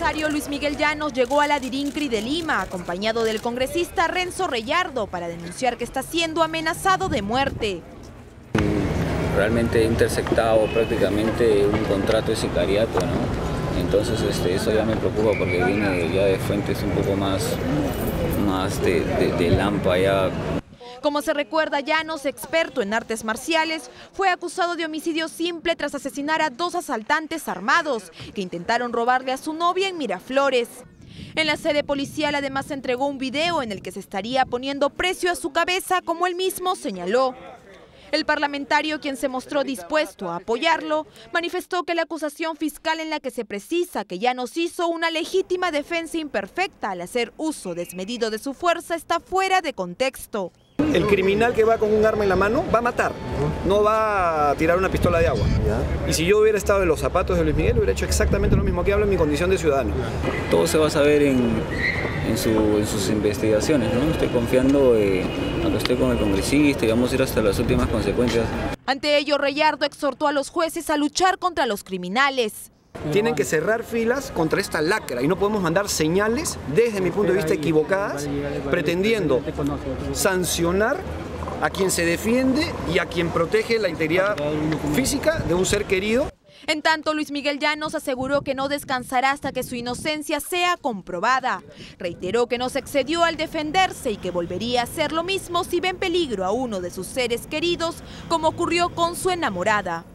empresario Luis Miguel Llanos llegó a la Dirincri de Lima, acompañado del congresista Renzo Reyardo, para denunciar que está siendo amenazado de muerte. Realmente he interceptado prácticamente un contrato de sicariato, ¿no? Entonces eso ya me preocupa porque viene ya de fuentes un poco más de Lampa ya. Como se recuerda, Llanos, experto en artes marciales, fue acusado de homicidio simple tras asesinar a 2 asaltantes armados que intentaron robarle a su novia en Miraflores. En la sede policial además entregó un video en el que se estaría poniendo precio a su cabeza, como él mismo señaló. El parlamentario, quien se mostró dispuesto a apoyarlo, manifestó que la acusación fiscal en la que se precisa que Llanos hizo una legítima defensa imperfecta al hacer uso desmedido de su fuerza está fuera de contexto. El criminal que va con un arma en la mano va a matar, no va a tirar una pistola de agua. Y si yo hubiera estado en los zapatos de Luis Miguel, hubiera hecho exactamente lo mismo que hablo en mi condición de ciudadano. Todo se va a saber en sus investigaciones, ¿no? Estoy confiando a que estoy con el congresista y vamos a ir hasta las últimas consecuencias. Ante ello, Reyardo exhortó a los jueces a luchar contra los criminales. Tienen que cerrar filas contra esta lacra y no podemos mandar señales, desde mi punto de vista equivocadas, pretendiendo sancionar a quien se defiende y a quien protege la integridad física de un ser querido. En tanto, Luis Miguel Llanos aseguró que no descansará hasta que su inocencia sea comprobada. Reiteró que no se excedió al defenderse y que volvería a hacer lo mismo si ve en peligro a uno de sus seres queridos, como ocurrió con su enamorada.